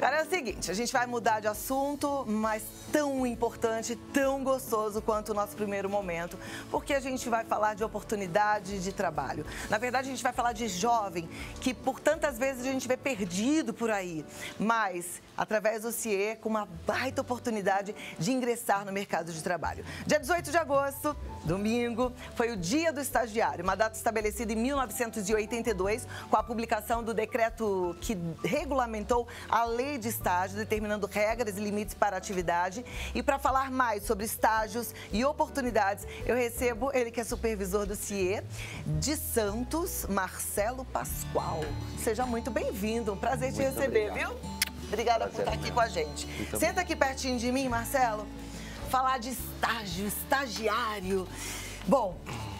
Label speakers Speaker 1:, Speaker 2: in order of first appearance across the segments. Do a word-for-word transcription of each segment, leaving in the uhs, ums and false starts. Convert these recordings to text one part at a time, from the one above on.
Speaker 1: Cara, é o seguinte, a gente vai mudar de assunto, mas tão importante, tão gostoso quanto o nosso primeiro momento, porque a gente vai falar de oportunidade de trabalho. Na verdade, a gente vai falar de jovem, que por tantas vezes a gente vê perdido por aí, mas através do C I E, com uma baita oportunidade de ingressar no mercado de trabalho. Dia dezoito de agosto, domingo, foi o Dia do Estagiário, uma data estabelecida em mil novecentos e oitenta e dois, com a publicação do decreto que regulamentou a lei de estágio, determinando regras e limites para a atividade. E para falar mais sobre estágios e oportunidades, eu recebo ele que é supervisor do C I E de Santos, Marcelo Pascoal. Seja muito bem-vindo, um prazer te
Speaker 2: Muito
Speaker 1: receber,
Speaker 2: obrigado.
Speaker 1: viu? Obrigada por estar aqui com a gente. Senta aqui pertinho de mim, Marcelo. Falar de estágio, estagiário. Bom,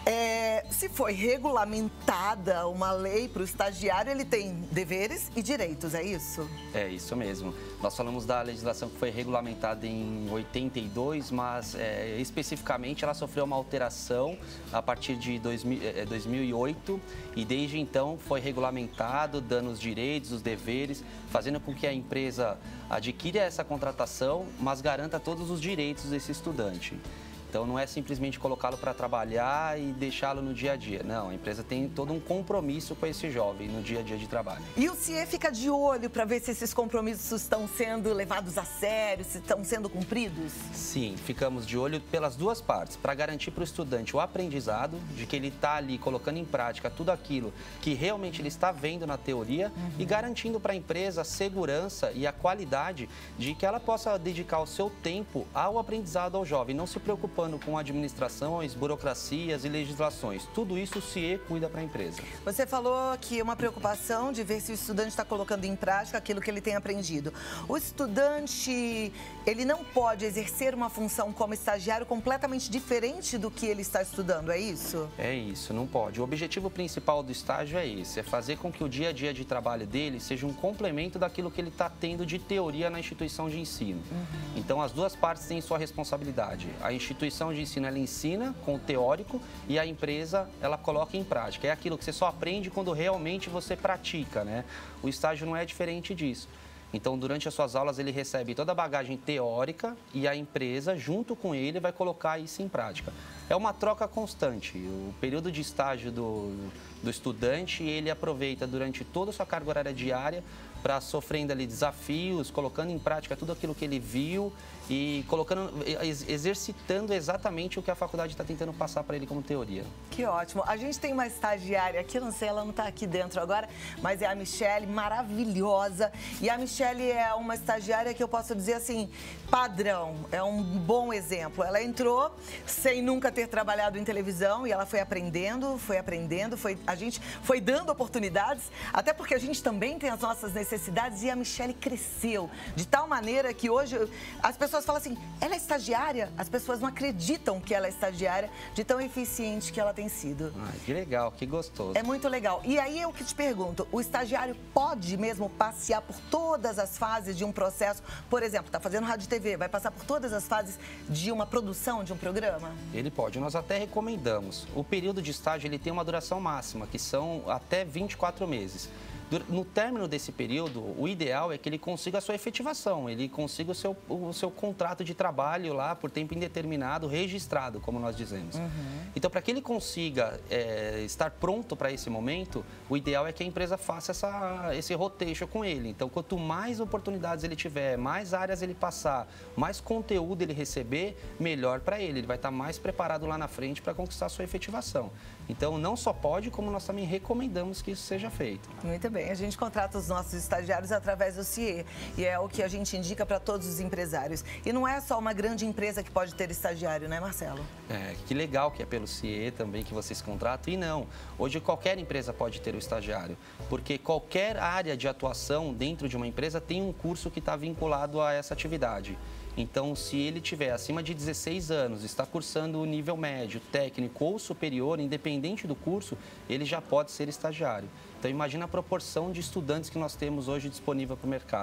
Speaker 1: é, se foi regulamentada uma lei para o estagiário, ele tem deveres e direitos, é isso?
Speaker 2: É isso mesmo. Nós falamos da legislação que foi regulamentada em oitenta e dois, mas é, especificamente ela sofreu uma alteração a partir de dois mil, é, dois mil e oito e desde então foi regulamentado, dando os direitos, os deveres, fazendo com que a empresa adquira essa contratação, mas garanta todos os direitos desse estudante. Então, não é simplesmente colocá-lo para trabalhar e deixá-lo no dia a dia. Não, a empresa tem todo um compromisso com esse jovem no dia a dia de trabalho.
Speaker 1: E o C I E fica de olho para ver se esses compromissos estão sendo levados a sério, se estão sendo cumpridos?
Speaker 2: Sim, ficamos de olho pelas duas partes, para garantir para o estudante o aprendizado, de que ele está ali colocando em prática tudo aquilo que realmente ele está vendo na teoria, uhum. e garantindo para a empresa a segurança e a qualidade de que ela possa dedicar o seu tempo ao aprendizado ao jovem, não se preocupando com administrações, burocracias e legislações. Tudo isso o C I E cuida para a empresa.
Speaker 1: Você falou que uma preocupação de ver se o estudante está colocando em prática aquilo que ele tem aprendido. O estudante, ele não pode exercer uma função como estagiário completamente diferente do que ele está estudando, é isso?
Speaker 2: É isso, não pode. O objetivo principal do estágio é esse, é fazer com que o dia a dia de trabalho dele seja um complemento daquilo que ele está tendo de teoria na instituição de ensino. Uhum. Então, as duas partes têm sua responsabilidade. A instituição A instituição de ensino, ela ensina com o teórico e a empresa, ela coloca em prática. É aquilo que você só aprende quando realmente você pratica, né? O estágio não é diferente disso. Então, durante as suas aulas, ele recebe toda a bagagem teórica e a empresa, junto com ele, vai colocar isso em prática. É uma troca constante. O período de estágio do, do estudante, ele aproveita durante toda a sua carga horária diária para sofrendo ali desafios, colocando em prática tudo aquilo que ele viu e colocando, exercitando exatamente o que a faculdade está tentando passar para ele como teoria.
Speaker 1: Que ótimo. A gente tem uma estagiária aqui, não sei, ela não está aqui dentro agora, mas é a Michele, maravilhosa. E a Michele é uma estagiária que eu posso dizer assim, padrão, é um bom exemplo. Ela entrou sem nunca ter trabalhado em televisão e ela foi aprendendo, foi aprendendo, foi, a gente foi dando oportunidades, até porque a gente também tem as nossas necessidades e a Michele cresceu de tal maneira que hoje as pessoas falam assim, ela é estagiária? As pessoas não acreditam que ela é estagiária de tão eficiente que ela tem sido.
Speaker 2: Ah, que legal, que gostoso.
Speaker 1: É muito legal. E aí eu que te pergunto, o estagiário pode mesmo passear por todas as fases de um processo? Por exemplo, está fazendo rádio e T V, vai passar por todas as fases de uma produção de um programa?
Speaker 2: Ele pode, nós até recomendamos. O período de estágio ele tem uma duração máxima, que são até vinte e quatro meses. No término desse período, o ideal é que ele consiga a sua efetivação, ele consiga o seu, o seu contrato de trabalho lá por tempo indeterminado, registrado, como nós dizemos. Uhum. Então, para que ele consiga é, estar pronto para esse momento, o ideal é que a empresa faça essa, esse rotation com ele. Então, quanto mais oportunidades ele tiver, mais áreas ele passar, mais conteúdo ele receber, melhor para ele. Ele vai estar mais preparado lá na frente para conquistar a sua efetivação. Então, não só pode, como nós também recomendamos que isso seja feito.
Speaker 1: Muito bem. A gente contrata os nossos estagiários através do C I E e é o que a gente indica para todos os empresários. E não é só uma grande empresa que pode ter estagiário, né, Marcelo?
Speaker 2: É, que legal que é pelo C I E também que vocês contratam. E não, hoje qualquer empresa pode ter o estagiário, porque qualquer área de atuação dentro de uma empresa tem um curso que está vinculado a essa atividade. Então, se ele tiver acima de dezesseis anos, está cursando o nível médio, técnico ou superior, independente do curso, ele já pode ser estagiário. Então, imagina a proporção de estudantes que nós temos hoje disponível para o mercado.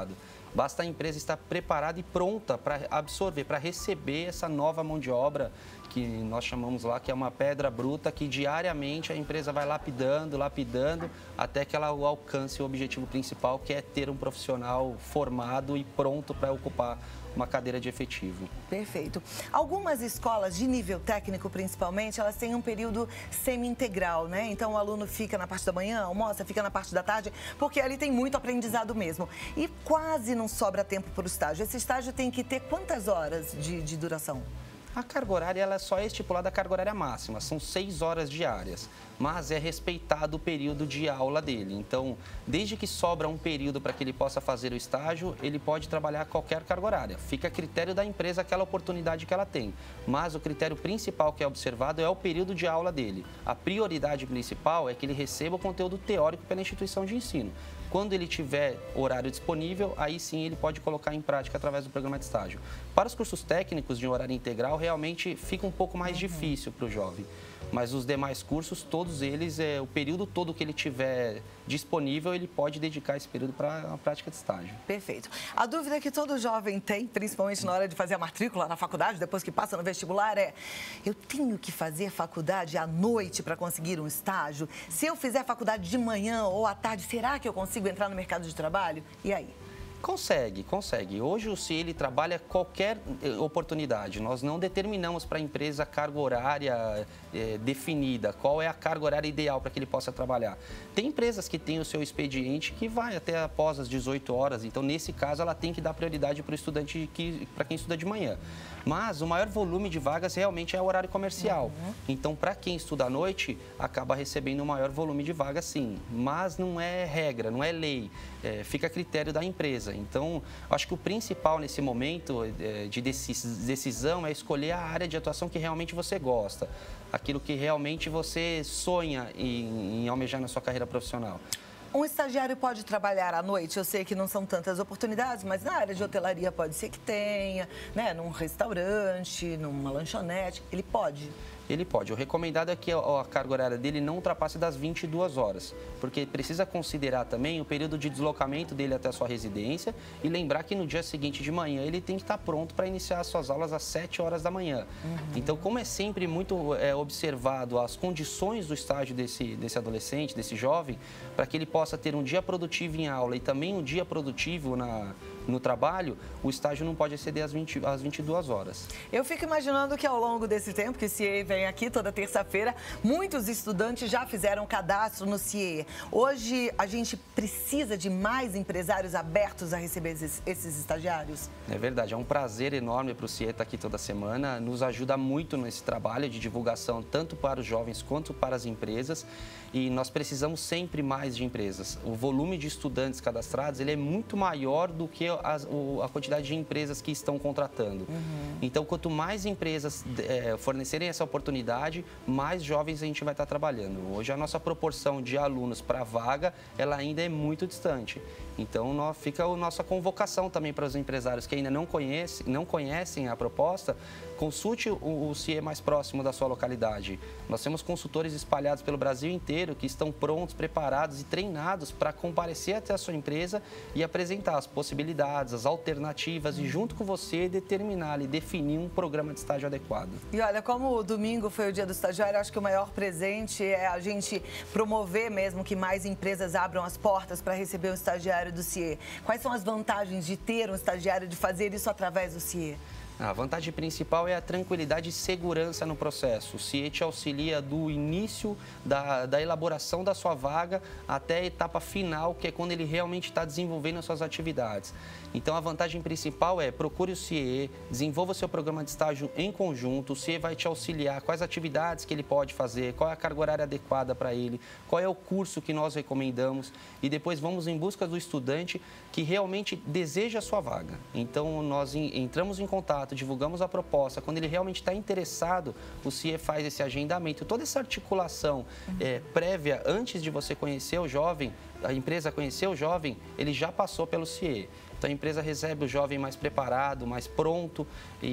Speaker 2: Basta a empresa estar preparada e pronta para absorver, para receber essa nova mão de obra, que nós chamamos lá, que é uma pedra bruta, que diariamente a empresa vai lapidando, lapidando, até que ela alcance o objetivo principal, que é ter um profissional formado e pronto para ocupar uma cadeira de efetivo.
Speaker 1: Perfeito. Algumas escolas de nível técnico, principalmente, elas têm um período semi-integral, né? Então, o aluno fica na parte da manhã, almoça, fica na parte da tarde, porque ali tem muito aprendizado mesmo. E quase não sobra tempo para o estágio. Esse estágio tem que ter quantas horas de, de duração?
Speaker 2: A carga horária ela só é estipulada a carga horária máxima, são seis horas diárias, mas é respeitado o período de aula dele. Então, desde que sobra um período para que ele possa fazer o estágio, ele pode trabalhar qualquer carga horária. Fica a critério da empresa aquela oportunidade que ela tem. Mas o critério principal que é observado é o período de aula dele. A prioridade principal é que ele receba o conteúdo teórico pela instituição de ensino. Quando ele tiver horário disponível, aí sim ele pode colocar em prática através do programa de estágio. Para os cursos técnicos de horário integral, realmente fica um pouco mais uhum. difícil para o jovem. Mas os demais cursos, todos eles, é, o período todo que ele tiver disponível, ele pode dedicar esse período para a prática de estágio.
Speaker 1: Perfeito. A dúvida que todo jovem tem, principalmente na hora de fazer a matrícula na faculdade, depois que passa no vestibular, é: eu tenho que fazer faculdade à noite para conseguir um estágio? Se eu fizer faculdade de manhã ou à tarde, será que eu consigo entrar no mercado de trabalho? E aí?
Speaker 2: Consegue, consegue. Hoje o C I E ele trabalha qualquer oportunidade. Nós não determinamos para a empresa a carga horária é, definida, qual é a carga horária ideal para que ele possa trabalhar. Tem empresas que têm o seu expediente que vai até após as dezoito horas, então nesse caso ela tem que dar prioridade para o estudante, que, para quem estuda de manhã. Mas o maior volume de vagas realmente é o horário comercial. Uhum. Então, para quem estuda à noite, acaba recebendo um maior volume de vagas, sim. Mas não é regra, não é lei. É, fica a critério da empresa. Então, acho que o principal nesse momento é, de decisão é escolher a área de atuação que realmente você gosta. Aquilo que realmente você sonha em, em almejar na sua carreira profissional.
Speaker 1: Um estagiário pode trabalhar à noite? Eu sei que não são tantas oportunidades, mas na área de hotelaria pode ser que tenha, né? Num restaurante, numa lanchonete, ele pode?
Speaker 2: Ele pode. O recomendado é que a carga horária dele não ultrapasse das vinte e duas horas, porque precisa considerar também o período de deslocamento dele até a sua residência e lembrar que no dia seguinte de manhã ele tem que estar pronto para iniciar as suas aulas às sete horas da manhã. Uhum. Então, como é sempre muito é, observado as condições do estágio desse, desse adolescente, desse jovem, para que ele possa ter um dia produtivo em aula e também um dia produtivo na... no trabalho, o estágio não pode exceder as, vinte, as vinte e duas horas.
Speaker 1: Eu fico imaginando que ao longo desse tempo, que o C I E vem aqui toda terça-feira, muitos estudantes já fizeram cadastro no C I E. Hoje, a gente precisa de mais empresários abertos a receber esses, esses estagiários?
Speaker 2: É verdade, é um prazer enorme para o C I E estar aqui toda semana. Nos ajuda muito nesse trabalho de divulgação, tanto para os jovens quanto para as empresas. E nós precisamos sempre mais de empresas. O volume de estudantes cadastrados ele é muito maior do que a, a quantidade de empresas que estão contratando. Uhum. Então, quanto mais empresas é, fornecerem essa oportunidade, mais jovens a gente vai estar trabalhando. Hoje, a nossa proporção de alunos para vaga, ela ainda é muito distante. Então, nós, fica a nossa convocação também para os empresários que ainda não conhecem, não conhecem a proposta, consulte o, o C I E mais próximo da sua localidade. Nós temos consultores espalhados pelo Brasil inteiro que estão prontos, preparados e treinados para comparecer até a sua empresa e apresentar as possibilidades, as alternativas e junto com você determinar e definir um programa de estágio adequado.
Speaker 1: E olha, como o domingo foi o dia do estagiário, acho que o maior presente é a gente promover mesmo que mais empresas abram as portas para receber um estagiário do C I E. Quais são as vantagens de ter um estagiário, de fazer isso através do C I E?
Speaker 2: A vantagem principal é a tranquilidade e segurança no processo. O C I E te auxilia do início da, da elaboração da sua vaga até a etapa final, que é quando ele realmente está desenvolvendo as suas atividades. Então, a vantagem principal é procure o C I E, desenvolva o seu programa de estágio em conjunto. O C I E vai te auxiliar quais atividades que ele pode fazer, qual é a carga horária adequada para ele, qual é o curso que nós recomendamos e depois vamos em busca do estudante que realmente deseja a sua vaga. Então, nós entramos em contato, divulgamos a proposta. Quando ele realmente está interessado, o C I E faz esse agendamento. Toda essa articulação uhum. é, prévia, antes de você conhecer o jovem, a empresa conhecer o jovem, ele já passou pelo C I E. Então, a empresa recebe o jovem mais preparado, mais pronto,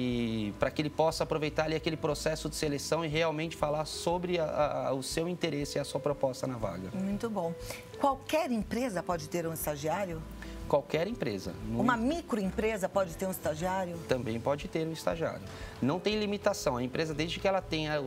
Speaker 2: e para que ele possa aproveitar ali aquele processo de seleção e realmente falar sobre a, a, o seu interesse e a sua proposta na vaga.
Speaker 1: Muito bom. Qualquer empresa pode ter um estagiário?
Speaker 2: qualquer empresa.
Speaker 1: Uma microempresa pode ter um estagiário?
Speaker 2: Também pode ter um estagiário. Não tem limitação. A empresa, desde que ela tenha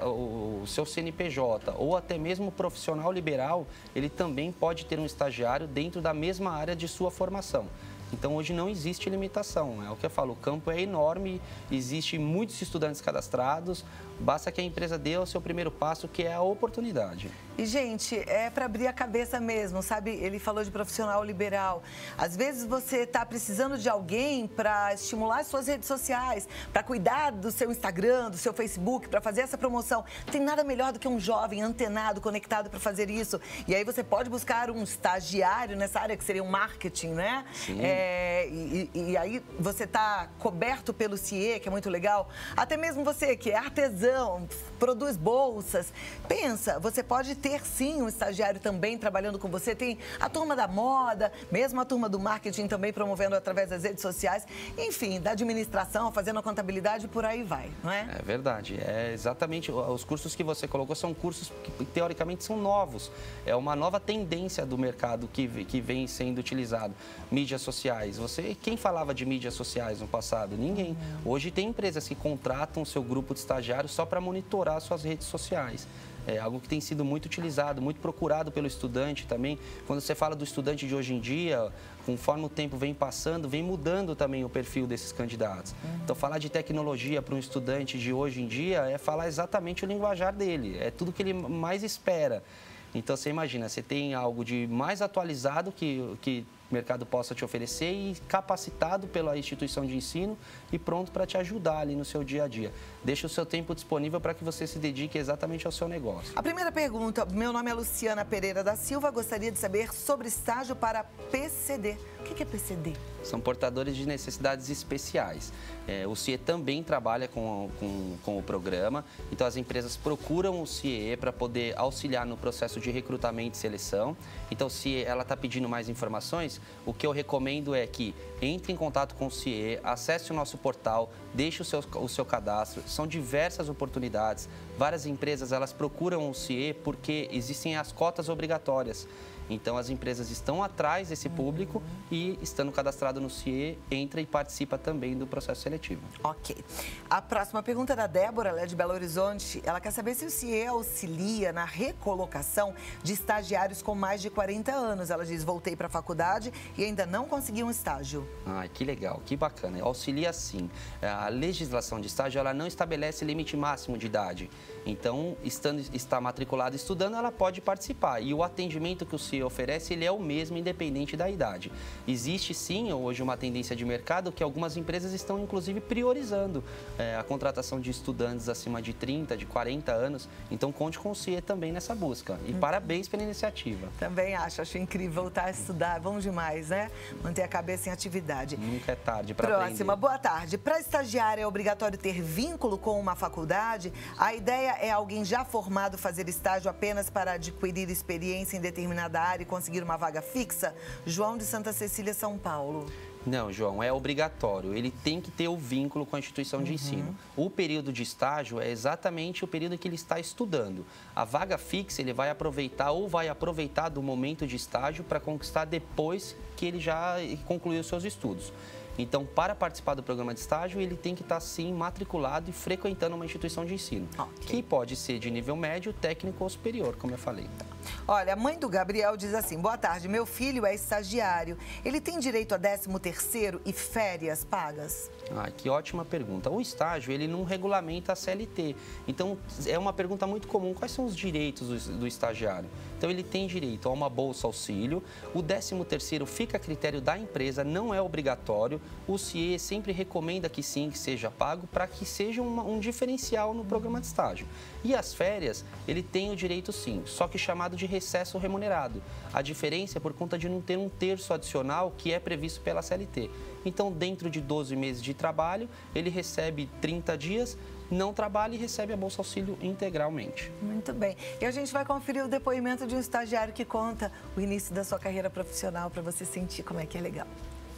Speaker 2: o, o seu C N P J ou até mesmo profissional liberal, ele também pode ter um estagiário dentro da mesma área de sua formação. Então, hoje não existe limitação, é o que eu falo, o campo é enorme, existe muitos estudantes cadastrados, basta que a empresa dê o seu primeiro passo, que é a oportunidade.
Speaker 1: E, gente, é para abrir a cabeça mesmo, sabe? Ele falou de profissional liberal. Às vezes você está precisando de alguém para estimular as suas redes sociais, para cuidar do seu Instagram, do seu Facebook, para fazer essa promoção. Não tem nada melhor do que um jovem antenado, conectado para fazer isso. E aí você pode buscar um estagiário nessa área, que seria o marketing, né?
Speaker 2: Sim.
Speaker 1: É, e, e aí você está coberto pelo C I E, que é muito legal. Até mesmo você que é artesão, produz bolsas. Pensa, você pode ter sim um estagiário também trabalhando com você. Tem a turma da moda, mesmo a turma do marketing também promovendo através das redes sociais. Enfim, da administração, fazendo a contabilidade, por aí vai, não é?
Speaker 2: É verdade. É exatamente. Os cursos que você colocou são cursos que, teoricamente, são novos. É uma nova tendência do mercado que, que vem sendo utilizado. Mídias sociais. Você, quem falava de mídias sociais no passado? Ninguém. Hoje tem empresas que contratam o seu grupo de estagiários só para monitorar suas redes sociais. É algo que tem sido muito utilizado, muito procurado pelo estudante também. Quando você fala do estudante de hoje em dia, conforme o tempo vem passando, vem mudando também o perfil desses candidatos. Uhum. Então, falar de tecnologia para um estudante de hoje em dia é falar exatamente o linguajar dele, é tudo que ele mais espera. Então, você imagina, você tem algo de mais atualizado que, que o mercado possa te oferecer e capacitado pela instituição de ensino e pronto para te ajudar ali no seu dia a dia. Deixa o seu tempo disponível para que você se dedique exatamente ao seu negócio.
Speaker 1: A primeira pergunta, meu nome é Luciana Pereira da Silva, gostaria de saber sobre estágio para P C D. O que é P C D?
Speaker 2: São portadores de necessidades especiais. É, o C I E também trabalha com, com, com o programa, então as empresas procuram o C I E para poder auxiliar no processo de recrutamento e seleção. Então, se ela está pedindo mais informações, o que eu recomendo é que entre em contato com o C I E, acesse o nosso portal, deixe o seu, o seu cadastro. São diversas oportunidades. Várias empresas elas procuram o C I E porque existem as cotas obrigatórias. Então, as empresas estão atrás desse público e, estando cadastrado no C I E, entra e participa também do processo seletivo.
Speaker 1: Ok. A próxima pergunta é da Débora, ela é de Belo Horizonte. Ela quer saber se o C I E auxilia na recolocação de estagiários com mais de quarenta anos. Ela diz, voltei para a faculdade e ainda não consegui um estágio.
Speaker 2: Ai, que legal, que bacana. Auxilia sim. A legislação de estágio, ela não estabelece limite máximo de idade. Então, estando, está matriculada estudando, ela pode participar. E o atendimento que o C I E oferece, ele é o mesmo, independente da idade. Existe, sim, hoje uma tendência de mercado que algumas empresas estão, inclusive, priorizando é, a contratação de estudantes acima de trinta, de quarenta anos. Então, conte com o C I E também nessa busca. E hum. parabéns pela iniciativa.
Speaker 1: Também acho, acho incrível voltar a estudar. Bom demais, né? Manter a cabeça em atividade.
Speaker 2: Nunca é tarde para aprender.
Speaker 1: Próxima, boa tarde. Para estagiário é obrigatório ter vínculo com uma faculdade? A ideia é alguém já formado fazer estágio apenas para adquirir experiência em determinada área e conseguir uma vaga fixa? João de Santa Cecília, São Paulo.
Speaker 2: Não, João, é obrigatório. Ele tem que ter o vínculo com a instituição de uhum. ensino. O período de estágio é exatamente o período que ele está estudando. A vaga fixa ele vai aproveitar ou vai aproveitar do momento de estágio para conquistar depois que ele já concluiu os seus estudos. Então, para participar do programa de estágio, ele tem que estar, sim, matriculado e frequentando uma instituição de ensino. Okay. Que pode ser de nível médio, técnico ou superior, como eu falei.
Speaker 1: Olha, a mãe do Gabriel diz assim, boa tarde, meu filho é estagiário. Ele tem direito a décimo terceiro e férias pagas?
Speaker 2: Ah, que ótima pergunta. O estágio, ele não regulamenta a C L T. Então, é uma pergunta muito comum. Quais são os direitos do, do estagiário? Então, ele tem direito a uma bolsa auxílio. O décimo terceiro fica a critério da empresa, não é obrigatório. O C I E sempre recomenda que sim, que seja pago, para que seja uma, um diferencial no programa de estágio. E as férias, ele tem o direito sim, só que chamado de recesso remunerado. A diferença é por conta de não ter um terço adicional que é previsto pela C L T. Então, dentro de doze meses de trabalho, ele recebe trinta dias, não trabalha e recebe a Bolsa Auxílio integralmente.
Speaker 1: Muito bem. E a gente vai conferir o depoimento de um estagiário que conta o início da sua carreira profissional para você sentir como é que é legal.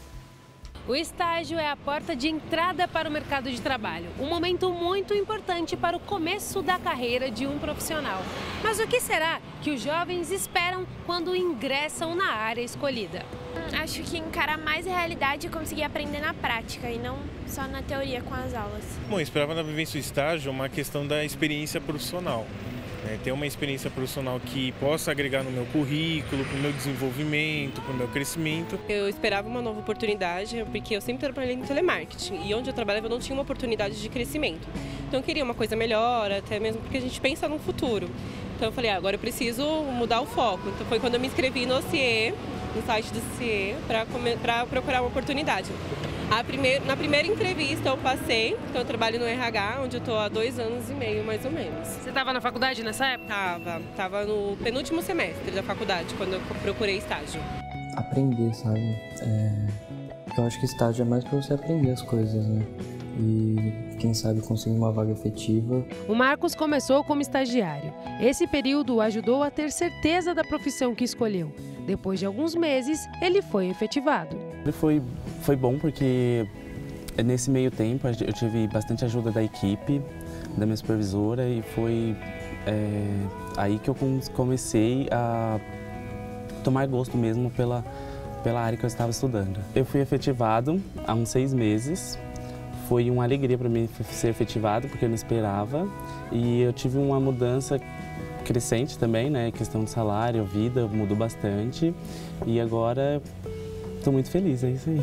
Speaker 3: O estágio é a porta de entrada para o mercado de trabalho, um momento muito importante para o começo da carreira de um profissional. Mas o que será que os jovens esperam quando ingressam na área escolhida.
Speaker 4: Acho que encarar mais a realidade e conseguir aprender na prática e não só na teoria com as aulas.
Speaker 5: Bom, eu esperava na vivência do estágio uma questão da experiência profissional. Né? Ter uma experiência profissional que possa agregar no meu currículo, para o meu desenvolvimento, para o meu crescimento.
Speaker 6: Eu esperava uma nova oportunidade, porque eu sempre trabalhei em telemarketing e onde eu trabalhava eu não tinha uma oportunidade de crescimento. Então eu queria uma coisa melhor, até mesmo porque a gente pensa no futuro. Então eu falei, ah, agora eu preciso mudar o foco. Então foi quando eu me inscrevi no C I E, no site do C I E, para procurar uma oportunidade. A primeir, na primeira entrevista eu passei, então eu trabalho no R H, onde eu estou há dois anos e meio, mais ou menos.
Speaker 3: Você estava na faculdade nessa época?
Speaker 6: Tava, tava no penúltimo semestre da faculdade, quando eu procurei estágio.
Speaker 7: Aprender, sabe? É... Eu acho que estágio é mais para você aprender as coisas, né? E quem sabe conseguir uma vaga efetiva.
Speaker 3: O Marcos começou como estagiário. Esse período o ajudou a ter certeza da profissão que escolheu. Depois de alguns meses, ele foi efetivado.
Speaker 8: Foi, foi bom porque nesse meio tempo eu tive bastante ajuda da equipe, da minha supervisora, e foi é, aí que eu comecei a tomar gosto mesmo pela, pela área que eu estava estudando. Eu fui efetivado há uns seis meses. Foi uma alegria para mim ser efetivado, porque eu não esperava. E eu tive uma mudança crescente também, né? Questão de salário, vida, mudou bastante. E agora estou muito feliz, é isso aí.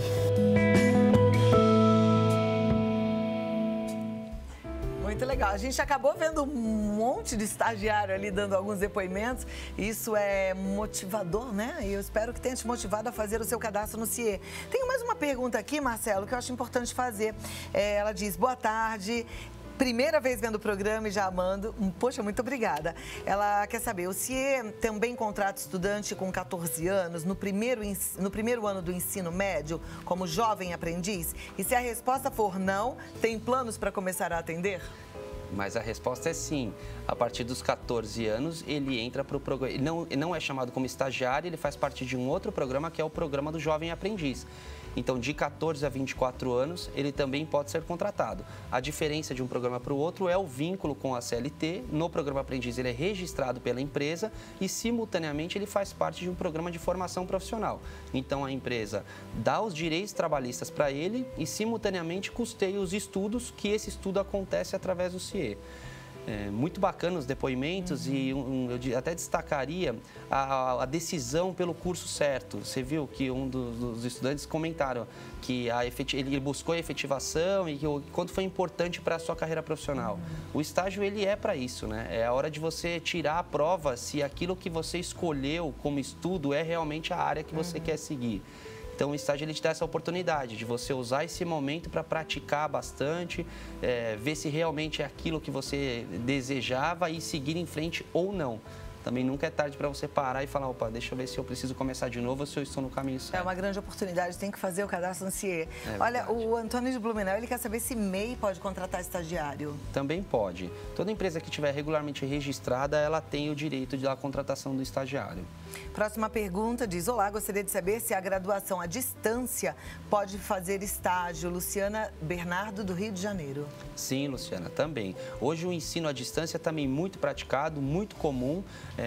Speaker 1: Muito legal. A gente acabou vendo um monte de estagiário ali dando alguns depoimentos. Isso é motivador, né? E eu espero que tenha te motivado a fazer o seu cadastro no C I E. Tenho mais uma pergunta aqui, Marcelo, que eu acho importante fazer. É, ela diz, boa tarde. Primeira vez vendo o programa e já amando. Poxa, muito obrigada. Ela quer saber, o C I E também contrata estudante com quatorze anos no primeiro, no primeiro ano do ensino médio, como jovem aprendiz? E se a resposta for não, tem planos para começar a atender?
Speaker 2: Mas a resposta é sim. A partir dos quatorze anos, ele entra para o programa. Ele não, ele não é chamado como estagiário, ele faz parte de um outro programa, que é o programa do Jovem Aprendiz. Então, de quatorze a vinte e quatro anos, ele também pode ser contratado. A diferença de um programa para o outro é o vínculo com a C L T. No programa Aprendiz, ele é registrado pela empresa e, simultaneamente, ele faz parte de um programa de formação profissional. Então, a empresa dá os direitos trabalhistas para ele e, simultaneamente, custeia os estudos, que esse estudo acontece através do C I E. É, muito bacana os depoimentos. Uhum. E um, eu até destacaria a, a decisão pelo curso certo. Você viu que um dos, dos estudantes comentaram que a efet... ele buscou a efetivação e que o quanto foi importante para a sua carreira profissional. Uhum. O estágio, ele é para isso, né? É a hora de você tirar a prova se aquilo que você escolheu como estudo é realmente a área que você uhum. quer seguir. Então, o estágio, ele te dá essa oportunidade de você usar esse momento para praticar bastante, é, ver se realmente é aquilo que você desejava e seguir em frente ou não. Também nunca é tarde para você parar e falar, opa, deixa eu ver se eu preciso começar de novo ou se eu estou no caminho certo.
Speaker 1: É uma grande oportunidade, tem que fazer o cadastro no C I E.
Speaker 2: É
Speaker 1: Olha,
Speaker 2: verdade.
Speaker 1: O Antônio de Blumenau, ele quer saber se M E I pode contratar estagiário.
Speaker 2: Também pode. Toda empresa que estiver regularmente registrada, ela tem o direito de dar a contratação do estagiário.
Speaker 1: Próxima pergunta diz, olá, gostaria de saber se a graduação à distância pode fazer estágio. Luciana Bernardo, do Rio de Janeiro.
Speaker 2: Sim, Luciana, também. Hoje o ensino à distância é também muito praticado, muito comum.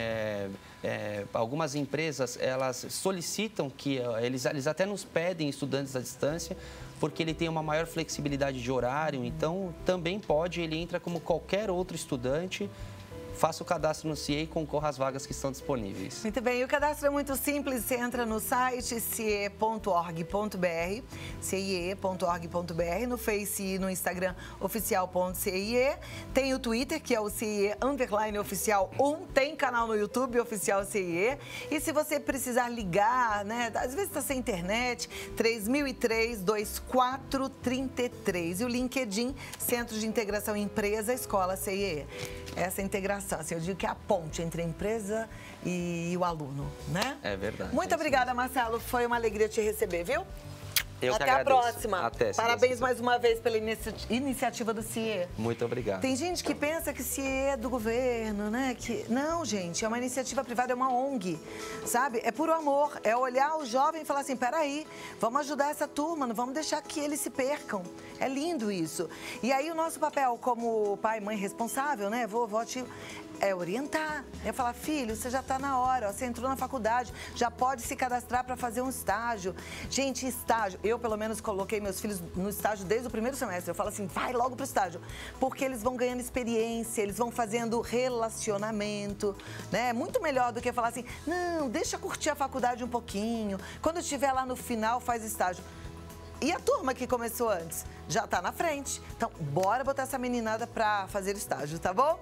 Speaker 2: É, é, algumas empresas, elas solicitam que, eles, eles até nos pedem estudantes à distância, porque ele tem uma maior flexibilidade de horário, então também pode, ele entra como qualquer outro estudante. Faça o cadastro no C I E e concorra às vagas que estão disponíveis.
Speaker 1: Muito bem, o cadastro é muito simples, você entra no site c i e ponto org ponto br, c i e ponto org ponto br, no Face e no Instagram oficial.cie, tem o Twitter, que é o C I E underline oficial um, tem canal no YouTube oficial C I E, e se você precisar ligar, né, às vezes está sem internet, três mil e três, vinte e quatro trinta e três, e o LinkedIn, Centro de Integração Empresa Escola C I E. Essa integração, assim, eu digo que é a ponte entre a empresa e o aluno, né?
Speaker 2: É verdade.
Speaker 1: Muito
Speaker 2: é
Speaker 1: obrigada, Marcelo. Foi uma alegria te receber, viu?
Speaker 2: Eu
Speaker 1: Até
Speaker 2: que
Speaker 1: a
Speaker 2: agradeço.
Speaker 1: próxima.
Speaker 2: Até.
Speaker 1: Parabéns mais uma vez pela inici iniciativa do C I E.
Speaker 2: Muito obrigado.
Speaker 1: Tem gente que pensa que C I E é do governo, né? Que... Não, gente, é uma iniciativa privada, é uma O N G, sabe? É puro amor, é olhar o jovem e falar assim, peraí, vamos ajudar essa turma, não vamos deixar que eles se percam. É lindo isso. E aí o nosso papel como pai, mãe responsável, né? Vovó, tio, é orientar, é falar, filho, você já está na hora, ó, você entrou na faculdade, já pode se cadastrar para fazer um estágio. Gente, estágio, eu pelo menos coloquei meus filhos no estágio desde o primeiro semestre, eu falo assim, vai logo para o estágio, porque eles vão ganhando experiência, eles vão fazendo relacionamento, né? Muito melhor do que falar assim, não, deixa curtir a faculdade um pouquinho, quando estiver lá no final faz estágio. E a turma que começou antes já está na frente. Então, bora botar essa meninada para fazer estágio, tá bom?